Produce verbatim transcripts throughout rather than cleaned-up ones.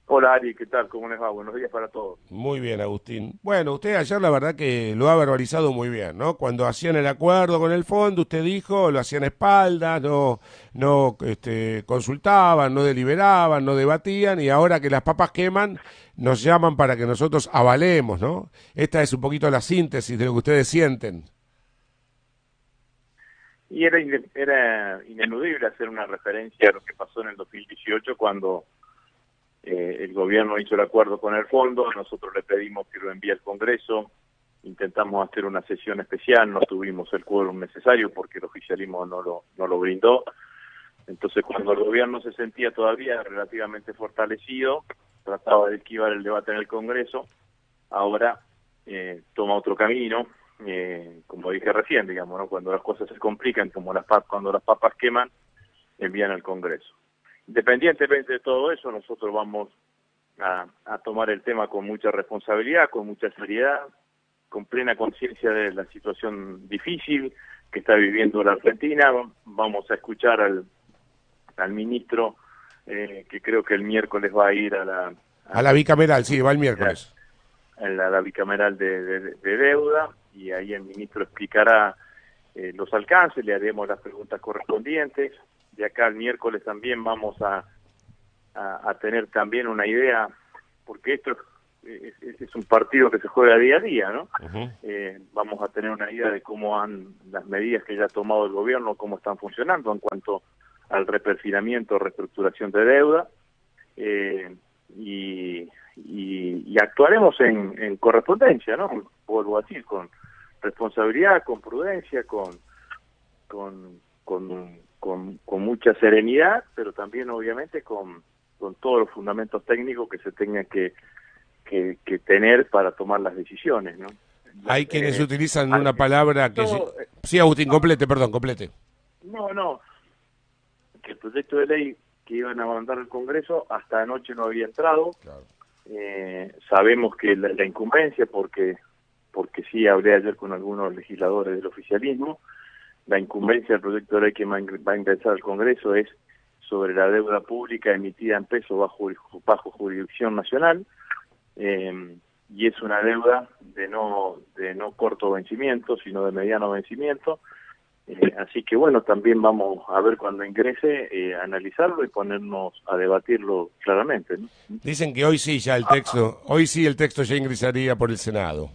Hola Ari, ¿qué tal? ¿Cómo les va? Buenos días para todos. Muy bien, Agustín. Bueno, usted ayer la verdad que lo ha verbalizado muy bien, ¿no? Cuando hacían el acuerdo con el fondo, usted dijo, lo hacían a espaldas, no, no este, consultaban, no deliberaban, no debatían, y ahora que las papas queman, nos llaman para que nosotros avalemos, ¿no? Esta es un poquito la síntesis de lo que ustedes sienten. Y era, ine- era ineludible hacer una referencia a lo que pasó en el dos mil dieciocho cuando eh, el gobierno hizo el acuerdo con el fondo, nosotros le pedimos que lo envíe al Congreso, intentamos hacer una sesión especial, no tuvimos el quórum necesario porque el oficialismo no lo, no lo brindó. Entonces, cuando el gobierno se sentía todavía relativamente fortalecido, trataba de esquivar el debate en el Congreso, ahora eh, toma otro camino, eh, como dije recién, digamos, ¿no? Cuando las cosas se complican, como las pap cuando las papas queman, envían al Congreso. Independientemente de todo eso, nosotros vamos a, a tomar el tema con mucha responsabilidad, con mucha seriedad, con plena conciencia de la situación difícil que está viviendo la Argentina. Vamos a escuchar al, al ministro, eh, que creo que el miércoles va a ir a la, A a, la bicameral, sí, va el miércoles. en la, la bicameral de, de, de deuda, y ahí el ministro explicará eh, los alcances, le haremos las preguntas correspondientes. De acá al miércoles también vamos a, a, a tener también una idea, porque esto es, es, es un partido que se juega día a día, ¿no? Ujú. Eh, vamos a tener una idea de cómo han las medidas que ya ha tomado el gobierno, cómo están funcionando en cuanto al reperfilamiento, reestructuración de deuda, eh, y, y, y actuaremos en, en correspondencia, ¿no? Vuelvo a decir, con responsabilidad, con prudencia, con, con, con, con, con mucha serenidad, pero también obviamente con, con todos los fundamentos técnicos que se tengan que, que, que tener para tomar las decisiones, ¿no? La- Hay quienes eh, utilizan al- una palabra que... sí- no, eh, Sí, Agustín, complete, perdón, complete. no, no, que el proyecto de ley que iban a mandar al Congreso hasta anoche no había entrado. Claro. Eh, sabemos que la, la incumbencia, porque porque sí hablé ayer con algunos legisladores del oficialismo, la incumbencia del proyecto de ley que va a ingresar al Congreso es sobre la deuda pública emitida en pesos bajo, bajo jurisdicción nacional, eh, y es una deuda de no de no corto vencimiento, sino de mediano vencimiento. Eh, así que bueno, también vamos a ver cuando ingrese, eh, analizarlo y ponernos a debatirlo claramente, ¿no? Dicen que hoy sí ya el texto, hoy sí el texto ya ingresaría por el Senado.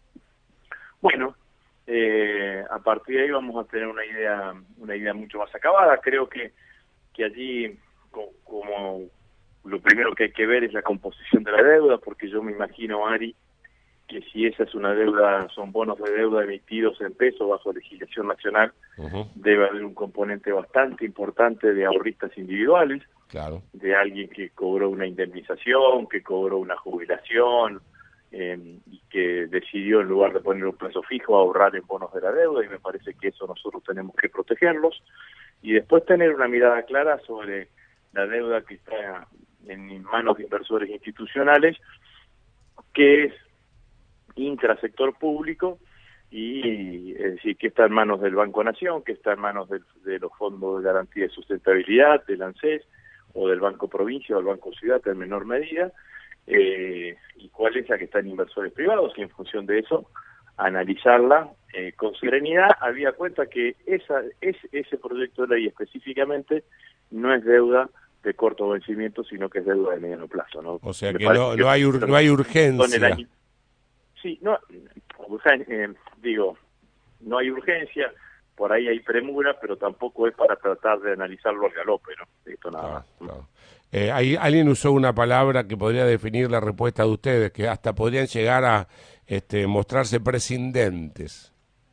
Bueno, eh, a partir de ahí vamos a tener una idea una idea mucho más acabada. Creo que, que allí, co- como lo primero que hay que ver es la composición de la deuda, porque yo me imagino, Ari, que si esa es una deuda, son bonos de deuda emitidos en pesos bajo legislación nacional, Ujú. debe haber un componente bastante importante de ahorristas individuales, Claro. de alguien que cobró una indemnización, que cobró una jubilación, eh, y que decidió, en lugar de poner un plazo fijo, ahorrar en bonos de la deuda, y me parece que eso nosotros tenemos que protegerlos, y después tener una mirada clara sobre la deuda que está en manos de inversores institucionales, que es intrasector público, y es decir, que está en manos del Banco Nación, que está en manos del- de los fondos de garantía de sustentabilidad, del ANSES, o del Banco Provincia o del Banco Ciudad en menor medida, eh, y cuál es la que está en inversores privados, y en función de eso analizarla eh, con serenidad, había cuenta que esa es, ese proyecto de ley específicamente no es deuda de corto vencimiento, sino que es deuda de mediano plazo, ¿no? O sea Me que parece no, que no hay, ur- no hay son el urgencia. año. Sí, no, o sea, eh, digo, no hay urgencia, por ahí hay premura, pero tampoco es para tratar de analizarlo al galope, ¿no? Esto nada Claro, más. claro. Eh, hay- alguien usó una palabra que podría definir la respuesta de ustedes, que hasta podrían llegar a este, mostrarse prescindentes.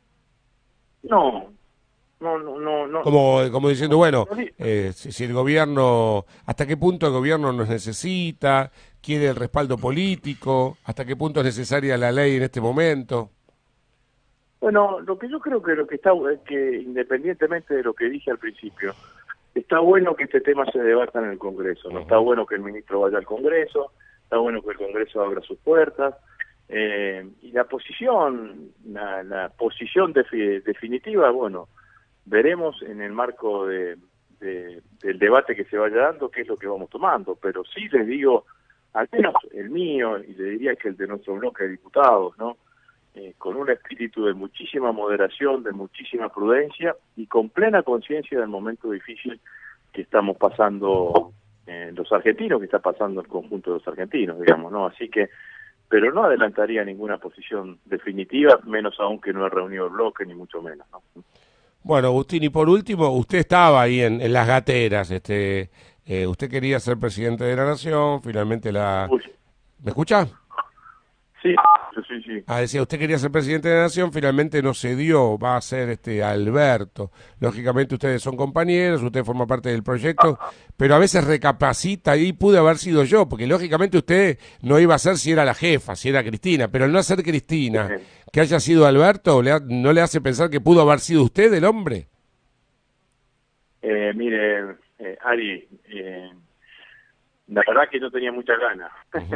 No, no, no, no, no, Como, como diciendo, no, bueno, no di- eh, si, si el gobierno, hasta qué punto el gobierno nos necesita, quiere el respaldo político, hasta qué punto es necesaria la ley en este momento. Bueno, lo que yo creo que lo que está es que, independientemente de lo que dije al principio, está bueno que este tema se debata en el Congreso, ¿no? Está Ujú. bueno que el ministro vaya al Congreso, está bueno que el Congreso abra sus puertas, eh, y la posición, la, la posición defi- definitiva, bueno, veremos en el marco de, de- del debate que se vaya dando qué es lo que vamos tomando, pero sí les digo al menos el mío, y le diría que el de nuestro bloque de diputados, ¿no? Eh, con un espíritu de muchísima moderación, de muchísima prudencia y con plena conciencia del momento difícil que estamos pasando eh, los argentinos, que está pasando el conjunto de los argentinos, digamos, ¿no? Así que, pero no adelantaría ninguna posición definitiva, menos aún que no he reunido el bloque, ni mucho menos, ¿no? Bueno, Agustín, y por último, usted estaba ahí en, en las gateras, este, eh, usted quería ser presidente de la Nación, finalmente la... Uy. ¿Me escucha? Sí, sí, sí. Ah, decía, usted quería ser presidente de la Nación, finalmente no se dio, va a ser este Alberto. Lógicamente ustedes son compañeros, usted forma parte del proyecto, pero a veces recapacita y pude haber sido yo, porque lógicamente usted no iba a ser si era la jefa, si era Cristina, pero al no ser Cristina, que haya sido Alberto, ¿le ha- ¿no le hace pensar que pudo haber sido usted el hombre? Eh, mire, eh, Ari, eh, la verdad que no tenía muchas ganas.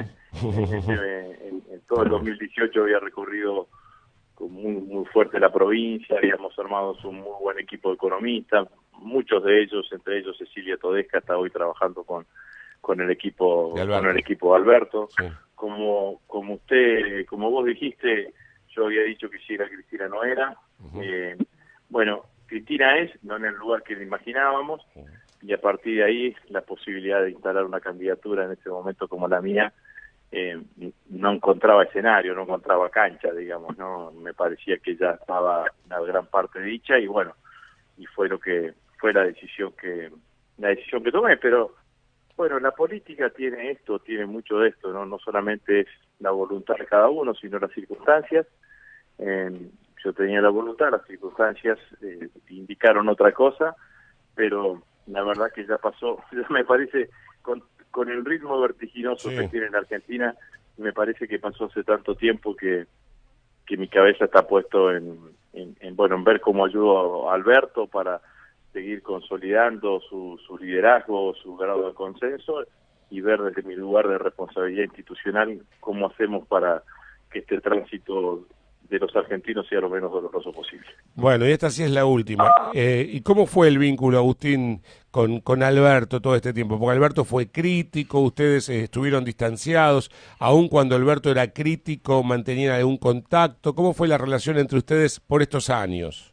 en, en todo el dos mil dieciocho había recorrido con muy, muy fuerte la provincia, habíamos armado un muy buen equipo de economistas, muchos de ellos, entre ellos Cecilia Todesca, está hoy trabajando con, con el equipo De con Alberto. el equipo de Alberto. Sí. Como, como usted, como vos dijiste, yo había dicho que si era Cristina no era. Ujú. Eh, bueno, Cristina es, no en el lugar que imaginábamos, y a partir de ahí la posibilidad de instalar una candidatura en ese momento como la mía, eh, no encontraba escenario, no encontraba cancha, digamos, no me parecía que ya estaba una gran parte dicha, y bueno, y fue lo que fue la decisión que la decisión que tomé. Pero bueno, la política tiene esto, tiene mucho de esto, no no solamente es la voluntad de cada uno, sino las circunstancias. Eh, yo tenía la voluntad, las circunstancias eh, indicaron otra cosa, pero la verdad que ya pasó, ya me parece, con, con el ritmo vertiginoso Sí. que tiene en Argentina, me parece que pasó hace tanto tiempo que, que mi cabeza está puesto en, en, en, bueno, en ver cómo ayudo a Alberto para seguir consolidando su, su liderazgo, su grado de consenso, y ver desde mi lugar de responsabilidad institucional cómo hacemos para que este tránsito de los argentinos sea lo menos doloroso posible. Bueno, y esta sí es la última. Eh, ¿Y cómo fue el vínculo, Agustín, con, con Alberto todo este tiempo? Porque Alberto fue crítico, ustedes eh, estuvieron distanciados, aun cuando Alberto era crítico, mantenían algún contacto. ¿Cómo fue la relación entre ustedes por estos años?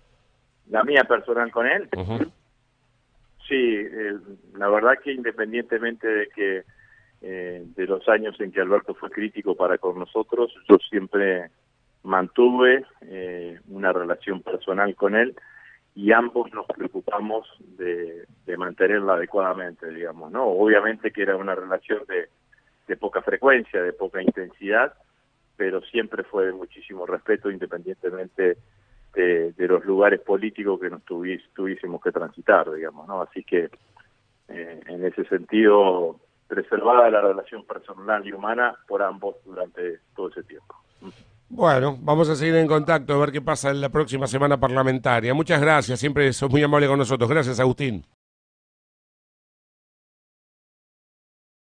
La mía personal con él, Ujú. sí, eh, la verdad que independientemente de que eh, de los años en que Alberto fue crítico para con nosotros, yo siempre mantuve eh, una relación personal con él, y ambos nos preocupamos de, de mantenerla adecuadamente, digamos, ¿no? Obviamente que era una relación de, de poca frecuencia, de poca intensidad, pero siempre fue de muchísimo respeto, independientemente de, de los lugares políticos que nos tuvies, tuviésemos que transitar, digamos, ¿no? Así que eh, en ese sentido, preservada la relación personal y humana por ambos durante todo ese tiempo. Bueno, vamos a seguir en contacto a ver qué pasa en la próxima semana parlamentaria. Muchas gracias, siempre sos muy amable con nosotros. Gracias, Agustín.